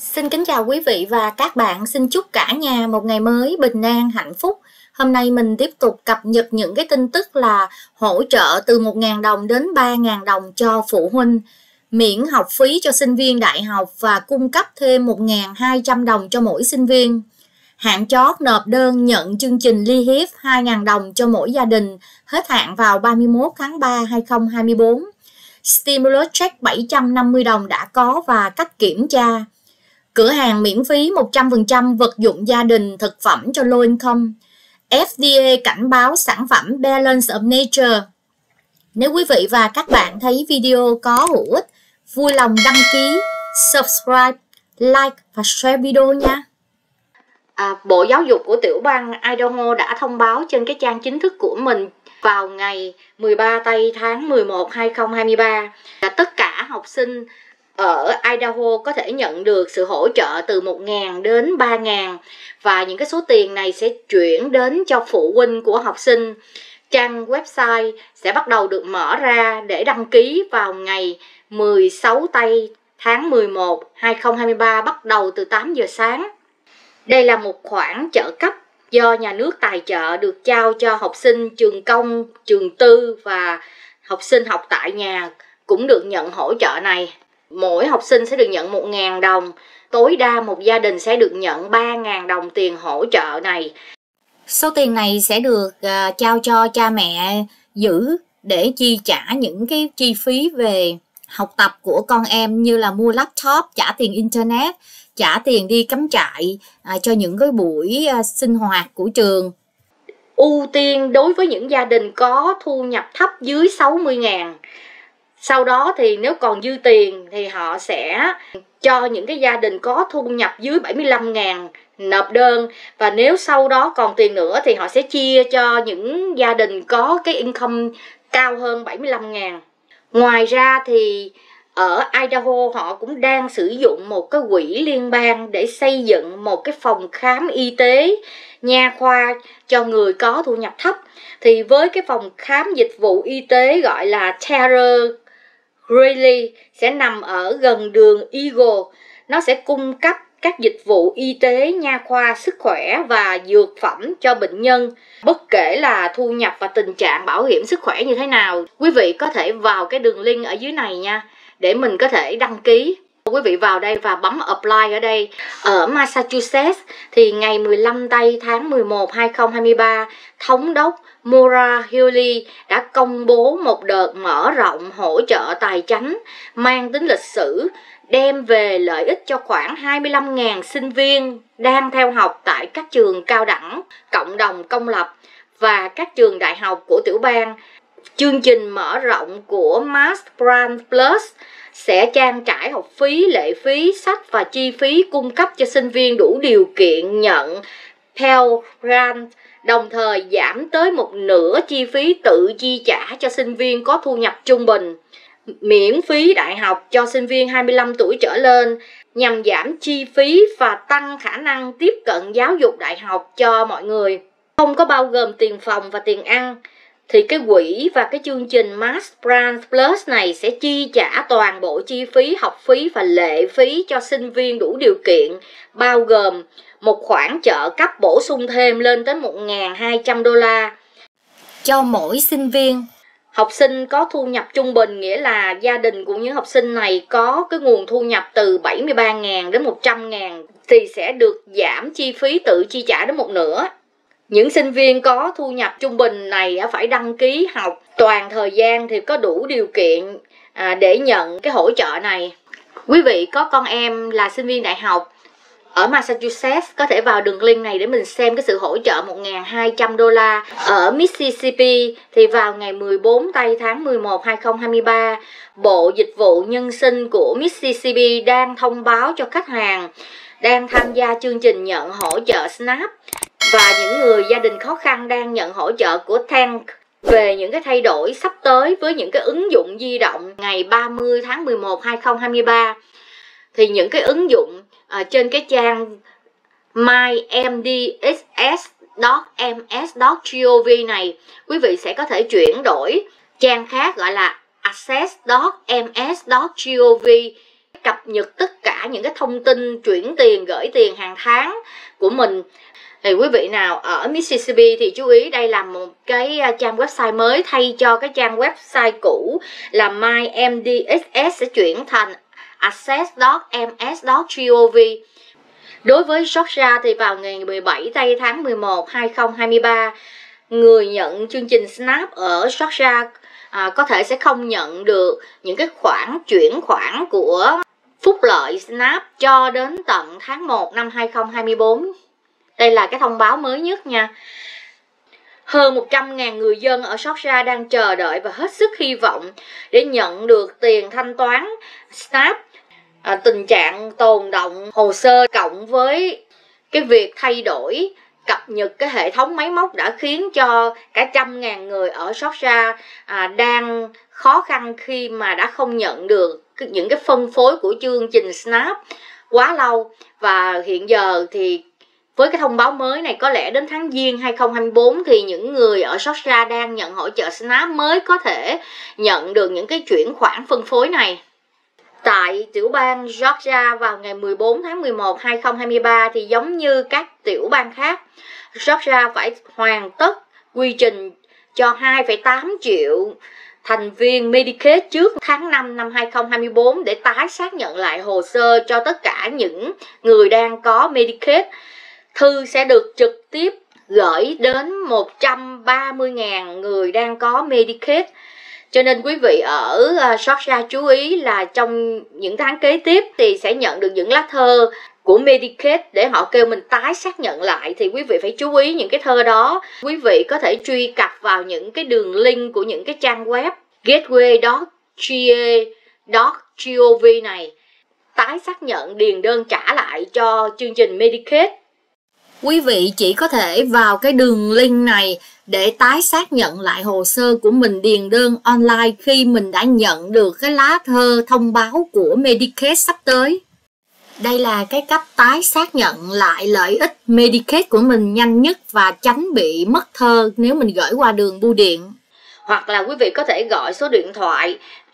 Xin kính chào quý vị và các bạn, xin chúc cả nhà một ngày mới bình an, hạnh phúc. Hôm nay mình tiếp tục cập nhật những cái tin tức là hỗ trợ từ 1.000 đồng đến 3.000 đồng cho phụ huynh, miễn học phí cho sinh viên đại học và cung cấp thêm 1.200 đồng cho mỗi sinh viên. Hạn chót nộp đơn nhận chương trình ly hiếp 2.000 đồng cho mỗi gia đình, hết hạn vào 31 tháng 3 2024. Stimulus check 750 đồng đã có và cách kiểm tra. Cửa hàng miễn phí 100% vật dụng gia đình, thực phẩm cho low income. FDA cảnh báo sản phẩm Balance of Nature. Nếu quý vị và các bạn thấy video có hữu ích, vui lòng đăng ký, subscribe, like và share video nha. Bộ Giáo dục của tiểu bang Idaho đã thông báo trên cái trang chính thức của mình vào ngày 13 tây tháng 11 2023 là tất cả học sinh ở Idaho có thể nhận được sự hỗ trợ từ 1.000 đến 3.000 và những cái số tiền này sẽ chuyển đến cho phụ huynh của học sinh. Trang website sẽ bắt đầu được mở ra để đăng ký vào ngày 16 tây tháng 11 2023 bắt đầu từ 8 giờ sáng. Đây là một khoản trợ cấp do nhà nước tài trợ được trao cho học sinh trường công, trường tư và học sinh học tại nhà cũng được nhận hỗ trợ này. Mỗi học sinh sẽ được nhận 1.000 đồng, tối đa một gia đình sẽ được nhận 3.000 đồng tiền hỗ trợ này. Số tiền này sẽ được trao cho cha mẹ giữ để chi trả những cái chi phí về học tập của con em như là mua laptop, trả tiền internet, trả tiền đi cắm trại cho những cái buổi sinh hoạt của trường. Ưu tiên đối với những gia đình có thu nhập thấp dưới 60.000. Sau đó thì nếu còn dư tiền thì họ sẽ cho những cái gia đình có thu nhập dưới 75.000 nộp đơn. Và nếu sau đó còn tiền nữa thì họ sẽ chia cho những gia đình có cái income cao hơn 75.000. Ngoài ra thì ở Idaho họ cũng đang sử dụng một cái quỹ liên bang để xây dựng một cái phòng khám y tế nha khoa cho người có thu nhập thấp. Thì với cái phòng khám dịch vụ y tế gọi là Terra Greeley sẽ nằm ở gần đường Eagle. Nó sẽ cung cấp các dịch vụ y tế, nha khoa, sức khỏe và dược phẩm cho bệnh nhân, bất kể là thu nhập và tình trạng bảo hiểm sức khỏe như thế nào. Quý vị có thể vào cái đường link ở dưới này nha, để mình có thể đăng ký. Quý vị vào đây và bấm apply ở đây. Ở Massachusetts thì ngày 15 tây tháng 11 2023, Thống đốc Maura Healey đã công bố một đợt mở rộng hỗ trợ tài chánh mang tính lịch sử, đem về lợi ích cho khoảng 25.000 sinh viên đang theo học tại các trường cao đẳng, cộng đồng công lập và các trường đại học của tiểu bang. Chương trình mở rộng của Mass Grant Plus sẽ trang trải học phí, lệ phí, sách và chi phí cung cấp cho sinh viên đủ điều kiện nhận Pell Grant, đồng thời giảm tới một nửa chi phí tự chi trả cho sinh viên có thu nhập trung bình, miễn phí đại học cho sinh viên 25 tuổi trở lên nhằm giảm chi phí và tăng khả năng tiếp cận giáo dục đại học cho mọi người. Không có bao gồm tiền phòng và tiền ăn. Thì cái quỹ và cái chương trình Mass Grant Plus này sẽ chi trả toàn bộ chi phí, học phí và lệ phí cho sinh viên đủ điều kiện, bao gồm một khoản trợ cấp bổ sung thêm lên tới 1.200 đô la cho mỗi sinh viên. Học sinh có thu nhập trung bình, nghĩa là gia đình của những học sinh này có cái nguồn thu nhập từ 73.000 đến 100.000 thì sẽ được giảm chi phí tự chi trả đến một nửa. Những sinh viên có thu nhập trung bình này phải đăng ký học toàn thời gian thì có đủ điều kiện để nhận cái hỗ trợ này. Quý vị có con em là sinh viên đại học ở Massachusetts có thể vào đường link này để mình xem cái sự hỗ trợ 1.200 đô la. Ở Mississippi thì vào ngày 14 tây tháng 11 2023, Bộ Dịch vụ Nhân sinh của Mississippi đang thông báo cho khách hàng đang tham gia chương trình nhận hỗ trợ SNAP và những người gia đình khó khăn đang nhận hỗ trợ của Tank về những cái thay đổi sắp tới với những cái ứng dụng di động ngày 30 tháng 11 2023. Thì những cái ứng dụng trên cái trang mymdss.ms.gov này, quý vị sẽ có thể chuyển đổi trang khác gọi là access.ms.gov cập nhật tất cả những cái thông tin chuyển tiền, gửi tiền hàng tháng của mình. Thì quý vị nào ở Mississippi thì chú ý, đây là một cái trang website mới thay cho cái trang website cũ là MyMDXS, sẽ chuyển thành access.ms.gov. Đối với Georgia thì vào ngày 17 tây tháng 11 2023, người nhận chương trình SNAP ở Georgia có thể sẽ không nhận được những cái chuyển khoản của phúc lợi SNAP cho đến tận tháng 1 năm 2024. Đây là cái thông báo mới nhất nha. Hơn 100.000 người dân ở Georgia đang chờ đợi và hết sức hy vọng để nhận được tiền thanh toán SNAP. Tình trạng tồn động hồ sơ cộng với cái việc thay đổi cập nhật cái hệ thống máy móc đã khiến cho cả 100.000 người ở Georgia đang khó khăn khi mà đã không nhận được những cái phân phối của chương trình SNAP quá lâu. Và hiện giờ thì với cái thông báo mới này, có lẽ đến tháng Giêng 2024 thì những người ở Georgia đang nhận hỗ trợ SNAP mới có thể nhận được những cái chuyển khoản phân phối này. Tại tiểu bang Georgia vào ngày 14 tháng 11 2023 thì giống như các tiểu bang khác, Georgia phải hoàn tất quy trình cho 2,8 triệu thành viên Medicaid trước tháng 5 năm 2024 để tái xác nhận lại hồ sơ cho tất cả những người đang có Medicaid. Thư sẽ được trực tiếp gửi đến 130.000 người đang có Medicaid. Cho nên quý vị ở Georgia chú ý là trong những tháng kế tiếp thì sẽ nhận được những lá thơ của Medicaid để họ kêu mình tái xác nhận lại. Thì quý vị phải chú ý những cái thơ đó. Quý vị có thể truy cập vào những cái đường link của những cái trang web gateway.ga.gov này, tái xác nhận, điền đơn trả lại cho chương trình Medicaid. Quý vị chỉ có thể vào cái đường link này để tái xác nhận lại hồ sơ của mình, điền đơn online khi mình đã nhận được cái lá thơ thông báo của Medicaid sắp tới. Đây là cái cách tái xác nhận lại lợi ích Medicaid của mình nhanh nhất và tránh bị mất thơ nếu mình gửi qua đường bưu điện. Hoặc là quý vị có thể gọi số điện thoại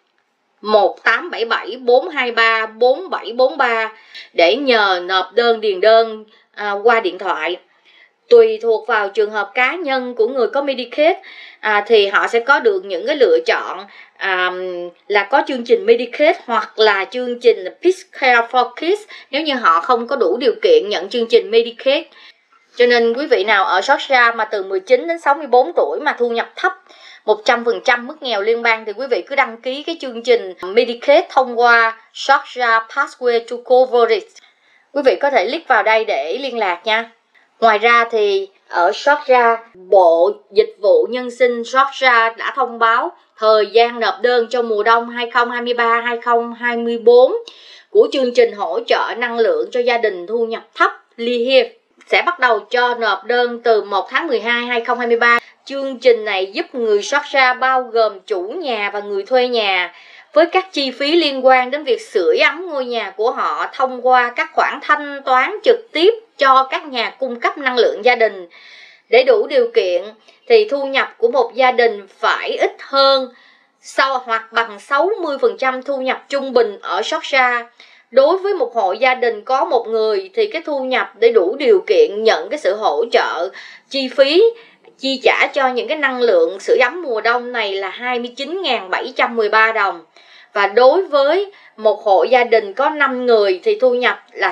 1877 423 4743 để nhờ nộp đơn, điền đơn qua điện thoại. Tùy thuộc vào trường hợp cá nhân của người có Medicaid thì họ sẽ có được những cái lựa chọn là có chương trình Medicaid hoặc là chương trình Peace Care for Kids nếu như họ không có đủ điều kiện nhận chương trình Medicaid. Cho nên quý vị nào ở Georgia mà từ 19 đến 64 tuổi mà thu nhập thấp 100% mức nghèo liên bang thì quý vị cứ đăng ký cái chương trình Medicaid thông qua Georgia Pathway to Coverage. Quý vị có thể click vào đây để liên lạc nha. Ngoài ra thì ở Georgia, Bộ Dịch vụ Nhân sinh Georgia đã thông báo thời gian nộp đơn cho mùa đông 2023-2024 của chương trình hỗ trợ năng lượng cho gia đình thu nhập thấp LIHEAP sẽ bắt đầu cho nộp đơn từ 1 tháng 12 2023. Chương trình này giúp người Georgia bao gồm chủ nhà và người thuê nhà với các chi phí liên quan đến việc sưởi ấm ngôi nhà của họ thông qua các khoản thanh toán trực tiếp cho các nhà cung cấp năng lượng gia đình. Để đủ điều kiện thì thu nhập của một gia đình phải ít hơn hoặc bằng 60% thu nhập trung bình ở Georgia. Đối với một hộ gia đình có một người thì cái thu nhập để đủ điều kiện nhận cái sự hỗ trợ chi phí chi trả cho những cái năng lượng sưởi ấm mùa đông này là 29.713 đồng. Và đối với một hộ gia đình có 5 người thì thu nhập là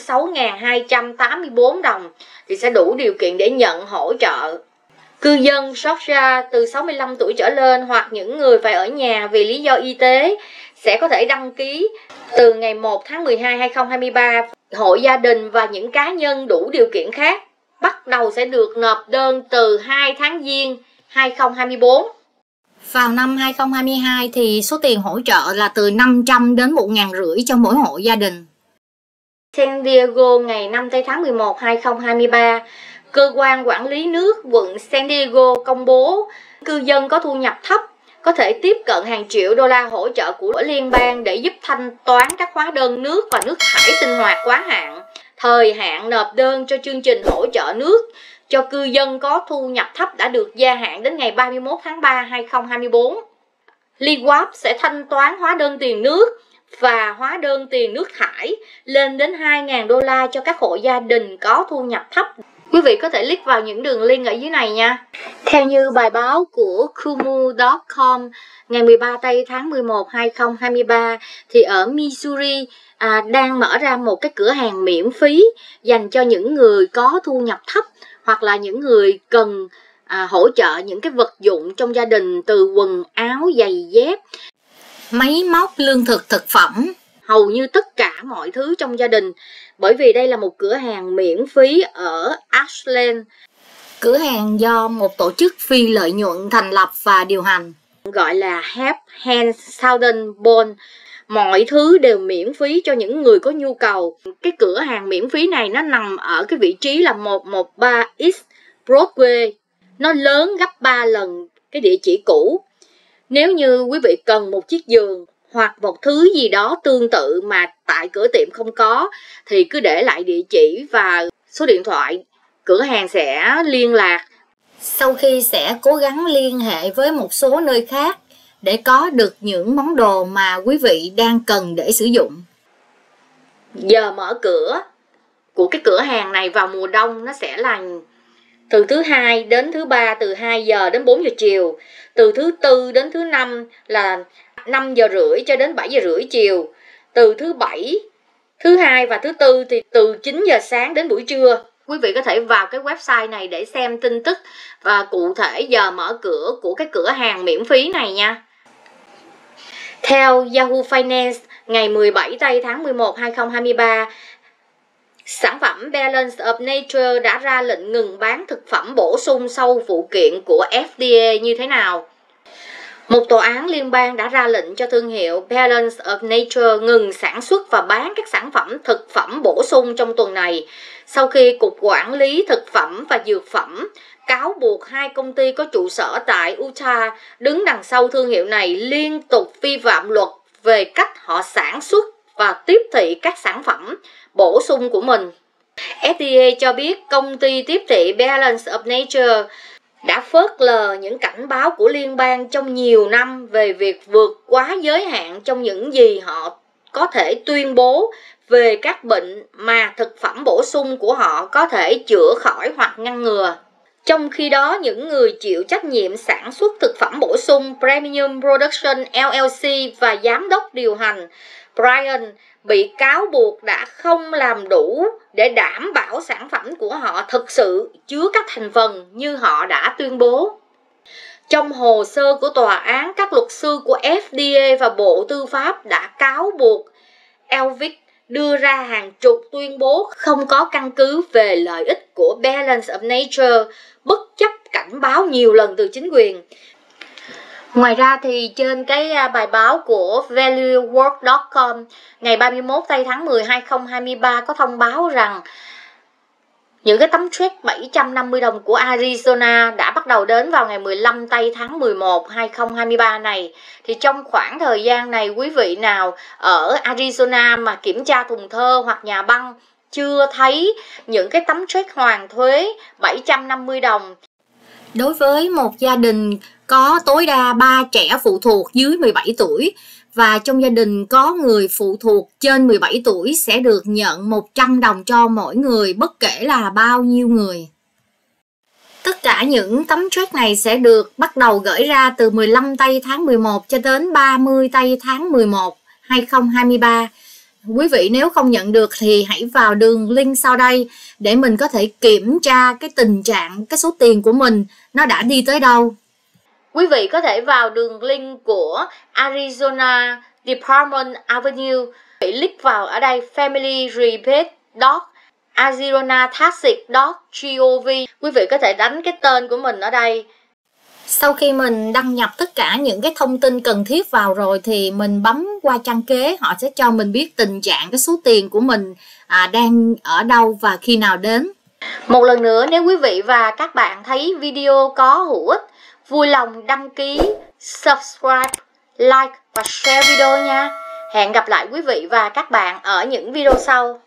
66.284 đồng thì sẽ đủ điều kiện để nhận hỗ trợ. Cư dân Georgia từ 65 tuổi trở lên hoặc những người phải ở nhà vì lý do y tế sẽ có thể đăng ký từ ngày 1 tháng 12 2023. Hộ gia đình và những cá nhân đủ điều kiện khác bắt đầu sẽ được nộp đơn từ 2 tháng Giêng 2024. Vào năm 2022 thì số tiền hỗ trợ là từ 500 đến 1.500 cho mỗi hộ gia đình. San Diego ngày 5 tháng 11 2023, cơ quan quản lý nước quận San Diego công bố cư dân có thu nhập thấp có thể tiếp cận hàng triệu đô la hỗ trợ của liên bang để giúp thanh toán các hóa đơn nước và nước thải sinh hoạt quá hạn. Thời hạn nộp đơn cho chương trình hỗ trợ nước cho cư dân có thu nhập thấp đã được gia hạn đến ngày 31 tháng 3 2024. LIHEAP sẽ thanh toán hóa đơn tiền nước và hóa đơn tiền nước thải lên đến 2.000 đô la cho các hộ gia đình có thu nhập thấp. Quý vị có thể click vào những đường link ở dưới này nha. Theo như bài báo của Kumu.com ngày 13 tây tháng 11 2023 thì ở Missouri đang mở ra một cái cửa hàng miễn phí dành cho những người có thu nhập thấp hoặc là những người cần hỗ trợ những cái vật dụng trong gia đình, từ quần áo, giày dép, máy móc, lương thực, thực phẩm, hầu như tất cả mọi thứ trong gia đình. Bởi vì đây là một cửa hàng miễn phí ở Ashland. Cửa hàng do một tổ chức phi lợi nhuận thành lập và điều hành, gọi là Help Hands Southern Bond. Mọi thứ đều miễn phí cho những người có nhu cầu. Cái cửa hàng miễn phí này nó nằm ở cái vị trí là 113 East Broadway. Nó lớn gấp 3 lần cái địa chỉ cũ. Nếu như quý vị cần một chiếc giường hoặc một thứ gì đó tương tự mà tại cửa tiệm không có thì cứ để lại địa chỉ và số điện thoại, cửa hàng sẽ liên lạc. Sau khi sẽ cố gắng liên hệ với một số nơi khác để có được những món đồ mà quý vị đang cần để sử dụng. Giờ mở cửa của cái cửa hàng này vào mùa đông nó sẽ là từ thứ Hai đến thứ Ba, từ 2 giờ đến 4 giờ chiều. Từ thứ Tư đến thứ Năm là 5 giờ rưỡi cho đến 7 giờ rưỡi chiều. Từ thứ Bảy, thứ Hai và thứ Tư thì từ 9 giờ sáng đến buổi trưa. Quý vị có thể vào cái website này để xem tin tức và cụ thể giờ mở cửa của cái cửa hàng miễn phí này nha. Theo Yahoo Finance, ngày 17 tây tháng 11 2023, sản phẩm Balance of Nature đã ra lệnh ngừng bán thực phẩm bổ sung sau vụ kiện của FDA như thế nào? Một tòa án liên bang đã ra lệnh cho thương hiệu Balance of Nature ngừng sản xuất và bán các sản phẩm thực phẩm bổ sung trong tuần này, sau khi Cục Quản lý Thực phẩm và Dược phẩm cáo buộc 2 công ty có trụ sở tại Utah đứng đằng sau thương hiệu này liên tục vi phạm luật về cách họ sản xuất và tiếp thị các sản phẩm bổ sung của mình. FDA cho biết công ty tiếp thị Balance of Nature đã phớt lờ những cảnh báo của liên bang trong nhiều năm về việc vượt quá giới hạn trong những gì họ có thể tuyên bố về các bệnh mà thực phẩm bổ sung của họ có thể chữa khỏi hoặc ngăn ngừa. Trong khi đó, những người chịu trách nhiệm sản xuất thực phẩm bổ sung Premium Production LLC và giám đốc điều hành Brian bị cáo buộc đã không làm đủ để đảm bảo sản phẩm của họ thực sự chứa các thành phần như họ đã tuyên bố. Trong hồ sơ của tòa án, các luật sư của FDA và Bộ Tư pháp đã cáo buộc Elvick đưa ra hàng chục tuyên bố không có căn cứ về lợi ích của Balance of Nature, bất chấp cảnh báo nhiều lần từ chính quyền. Ngoài ra thì trên cái bài báo của valuework.com ngày 31 tây tháng 10 2023 có thông báo rằng những cái tấm check 750 đồng của Arizona đã bắt đầu đến vào ngày 15 tây tháng 11 2023 này. Thì trong khoảng thời gian này, quý vị nào ở Arizona mà kiểm tra thùng thơ hoặc nhà băng chưa thấy những cái tấm check hoàn thuế 750 đồng. Đối với một gia đình có tối đa 3 trẻ phụ thuộc dưới 17 tuổi và trong gia đình có người phụ thuộc trên 17 tuổi sẽ được nhận 100 đồng cho mỗi người, bất kể là bao nhiêu người. Tất cả những tấm check này sẽ được bắt đầu gửi ra từ 15 tây tháng 11 cho đến 30 tây tháng 11 2023. Quý vị nếu không nhận được thì hãy vào đường link sau đây để mình có thể kiểm tra cái tình trạng, cái số tiền của mình nó đã đi tới đâu. Quý vị có thể vào đường link của Arizona Department Avenue, bị click vào ở đây familyrebate.arizonataxes.gov. Quý vị có thể đánh cái tên của mình ở đây. Sau khi mình đăng nhập tất cả những cái thông tin cần thiết vào rồi thì mình bấm qua trang kế, họ sẽ cho mình biết tình trạng cái số tiền của mình đang ở đâu và khi nào đến. Một lần nữa, nếu quý vị và các bạn thấy video có hữu ích, vui lòng đăng ký, subscribe, like và share video nha. Hẹn gặp lại quý vị và các bạn ở những video sau.